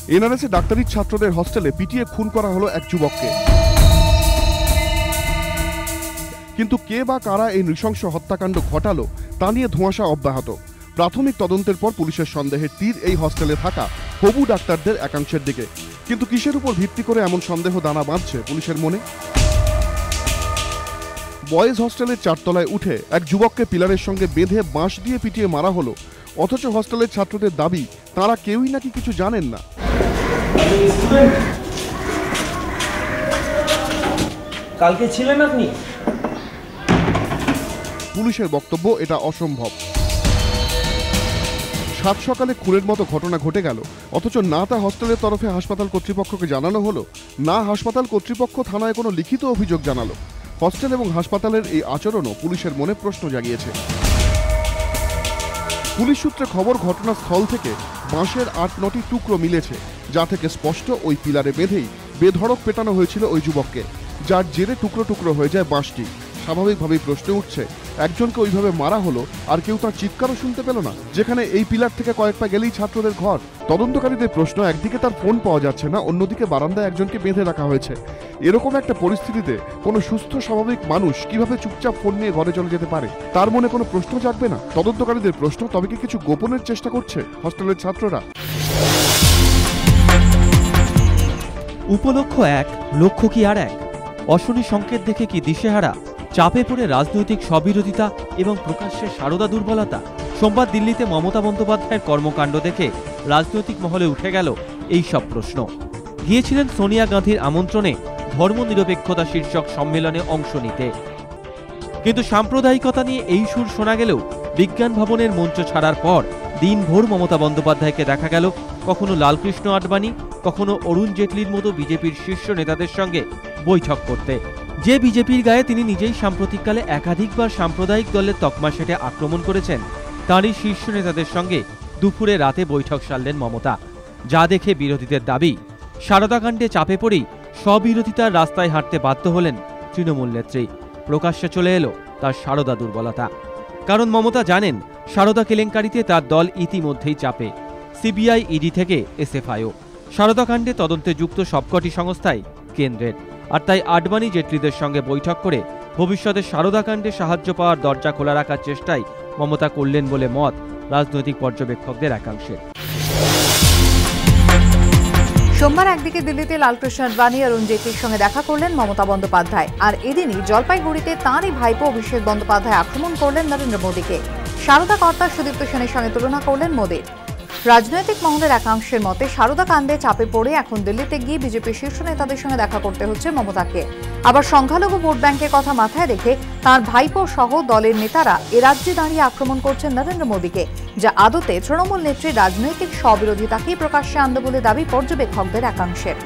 NRS ডাক্তারি ছাত্রদের হস্টেলে পিটিয়ে খুন করা হলো এক যুবককে। কিন্তু কে বা কারা এই নৃশংস হত্যাকাণ্ড ঘটালো তা নিয়ে ধোঁয়াশা অব্যাহত। প্রাথমিক তদন্তের পর পুলিশের সন্দেহের তীর এই হস্টেলে থাকা হবু ডাক্তারদের একাংশের দিকে। কিন্তু কিসের উপর ভিত্তি করে এমন সন্দেহ দানা বাঁধছে পুলিশের মনে? বয়েজ হস্টেলের 4 তলায় উঠে এক যুবককে পিলারের সঙ্গে বেঁধে বাঁশ দিয়ে পিটিয়ে মারা হলো, অথচ হস্টেলের ছাত্রদের দাবি তারা কেউই নাকি কিছু জানেন না। কালকে ছিলেন আপনি? পুলিশের বক্তব্য এটা অসম্ভব। সাত সকালে খুনের মতো ঘটনা ঘটে গেল, অথচ না তা হস্টেলের তরফে হাসপাতাল কর্তৃপক্ষকে জানানো হলো, না হাসপাতাল কর্তৃপক্ষ থানায় কোনো লিখিত অভিযোগ জানালো। হস্টেল এবং হাসপাতালের এই আচরণও পুলিশের মনে প্রশ্ন জাগিয়েছে। পুলিশ সূত্রে খবর, ঘটনাস্থল থেকে বাঁশের 8-9টি টুকরো মিলেছে, যা থেকে স্পষ্ট ওই পিলারে বেঁধেই বেধড়ক পেটানো হয়েছিল ওই যুবককে, যার জেরে টুকরো টুকরো হয়ে যায় বাঁশটি। স্বাভাবিকভাবেই প্রশ্ন উঠছে, একজনকে ওইভাবে মারা হলো আর কেউ তার চিৎকারও শুনতে পেল না, যেখানে এই পিলার থেকে কয়েক পা গেলেই ছাত্রদের ঘর। তদন্তকারীদের প্রশ্ন, একদিকে তার ফোন পাওয়া যাচ্ছে না, অন্যদিকে বারান্দায় একজনকে বেঁধে রাখা হয়েছে। এরকম একটা পরিস্থিতিতে কোনো সুস্থ স্বাভাবিক মানুষ কিভাবে চুপচাপ ফোন নিয়ে ঘরে চলে যেতে পারে? তার মনে কোনো প্রশ্ন জাগবে না? তদন্তকারীদের প্রশ্ন, তবে কি কিছু গোপনের চেষ্টা করছে হস্টেলের ছাত্ররা? উপলক্ষ এক, লক্ষ্য কি আর এক? অশনি সংকেত দেখে কি দিশেহারা? চাপে পড়ে রাজনৈতিক স্ববিরোধিতা এবং প্রকাশ্যে সারদা দুর্বলতা? সোমবার দিল্লিতে মমতা বন্দ্যোপাধ্যায়ের কর্মকাণ্ড দেখে রাজনৈতিক মহলে উঠে গেল এই সব প্রশ্ন। গিয়েছিলেন সোনিয়া গান্ধীর আমন্ত্রণে ধর্মনিরপেক্ষতা শীর্ষক সম্মেলনে অংশ নিতে, কিন্তু সাম্প্রদায়িকতা নিয়ে এই সুর শোনা গেলেও বিজ্ঞান ভবনের মঞ্চ ছাড়ার পর দিনভর মমতা বন্দ্যোপাধ্যায়কে দেখা গেল কখনো লালকৃষ্ণ আডবাণী, কখনো অরুণ জেটলির মতো বিজেপির শীর্ষ নেতাদের সঙ্গে বৈঠক করতে। যে বিজেপির গায়ে তিনি নিজেই সাম্প্রতিককালে একাধিকবার সাম্প্রদায়িক দলের তকমা সেটে আক্রমণ করেছেন, তাঁরই শীর্ষ নেতাদের সঙ্গে দুপুরে রাতে বৈঠক সারলেন মমতা। যা দেখে বিরোধীদের দাবি, সারদাকাণ্ডে চাপে পড়েই স্ববিরোধিতার রাস্তায় হাঁটতে বাধ্য হলেন তৃণমূল নেত্রী। প্রকাশ্যে চলে এলো তার সারদা দুর্বলতা। কারণ মমতা জানেন, সারদা কেলেঙ্কারিতে তার দল ইতিমধ্যেই চাপে, সিবিআই, ইডি থেকে এসএফআইও। সারদাকাণ্ডে তদন্তে যুক্ত সবকটি সংস্থাই কেন্দ্রের, আর তাই আডবাণী জেটলিদের সঙ্গে বৈঠক করে ভবিষ্যতে সারদাকাণ্ডে সাহায্য পাওয়ার দরজা খোলা রাখার চেষ্টাই মমতা করলেন বলে মত রাজনৈতিক পর্যবেক্ষকদের একাংশের। সোমবার একদিকে দিল্লিতে লালকৃষ্ণ আডবাণী আর অরুণ জেটলির সঙ্গে দেখা করলেন মমতা বন্দ্যোপাধ্যায়, আর এদিনই জলপাইগুড়িতে তাঁরই ভাইপো অভিষেক বন্দ্যোপাধ্যায় আক্রমণ করলেন নরেন্দ্র মোদীকে। সারদা কর্তা সুদীপ্ত সেনের সঙ্গে তুলনা করলেন মোদীর। রাজনৈতিক মহলের একাংশের মতে, সারদা কাণ্ডে চাপে পড়ে এখন দিল্লিতে গিয়ে বিজেপির শীর্ষ নেতাদের সঙ্গে দেখা করতে হচ্ছে মমতাকে। আবার সংখ্যালঘু ভোট ব্যাংকের কথা মাথায় রেখে তাঁর ভাইপো সহ দলের নেতারা এ রাজ্যে দাঁড়িয়ে আক্রমণ করছেন নরেন্দ্র মোদীকে, যা আদতে তৃণমূল নেত্রীর রাজনৈতিক স্ববিরোধিতাকেই প্রকাশ্যে আনবে বলে দাবি পর্যবেক্ষকদের একাংশের।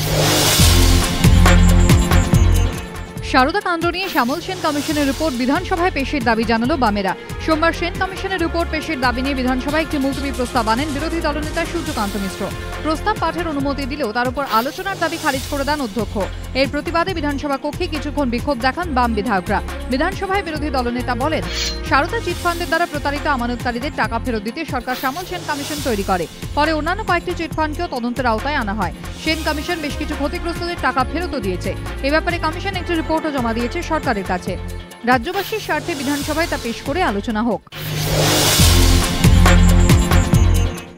সারদা কাণ্ড নিয়ে শ্যামল সেন কমিশনের রিপোর্ট বিধানসভায় পেশের দাবি জানালো বামেরা। সোমবার সেন কমিশনের রিপোর্ট পেশের দাবি নিয়ে বিধানসভায় একটি মুলতবি প্রস্তাব আনেন বিরোধী দলনেতা সূর্যকান্ত মিশ্র। প্রস্তাব পাঠের অনুমতি দিলেও তার উপর আলোচনার দাবি খারিজ করে দেন অধ্যক্ষ। এর প্রতিবাদে বিধানসভা কক্ষে কিছুক্ষণ বিক্ষোভ দেখান বাম বিধায়করা। বিধানসভায় বিরোধী দলনেতা বলেন, সারদা চিটফান্ডের দ্বারা প্রতারিত আমানতকারীদের টাকা ফেরত দিতে সরকার শ্যামল সেন কমিশন তৈরি করে। পরে অন্যান্য কয়েকটি চিটফান্ডকেও তদন্তের আওতায় আনা হয়। সেন কমিশন বেশ কিছু ক্ষতিগ্রস্তদের টাকা ফেরতও দিয়েছে। এ ব্যাপারে কমিশন একটি রিপোর্টও জমা দিয়েছে সরকারের কাছে। রাজ্যবাসীর স্বার্থে বিধানসভায় তা পেশ করে আলোচনা হোক।